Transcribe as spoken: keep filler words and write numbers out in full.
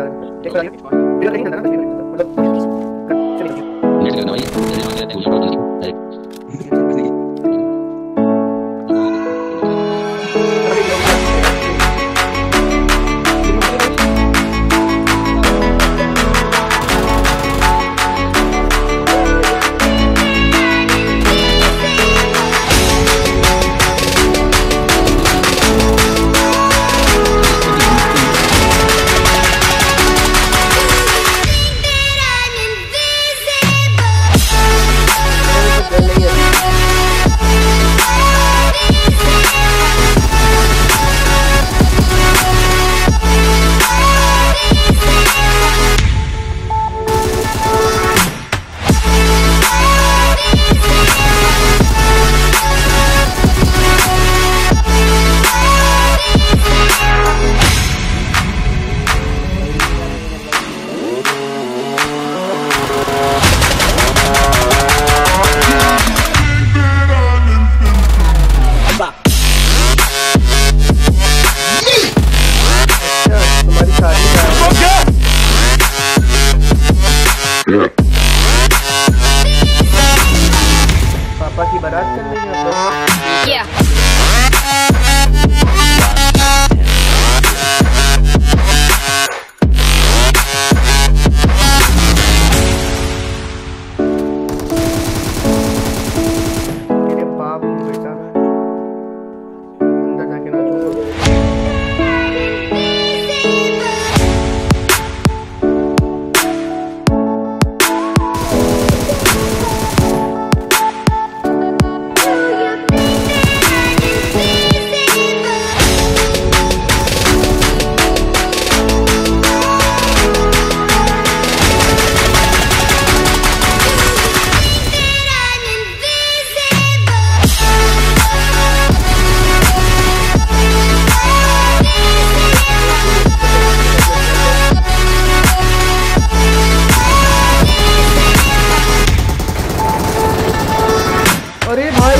जाएगा। एक बार ये नहीं करना ना मतलब नेट करना भाई जल्दी मांग लेते हैं उसको अरे पापा की बारात कर रही है तो मेरे बाप बेटा अंदर जाके ना अरे भाई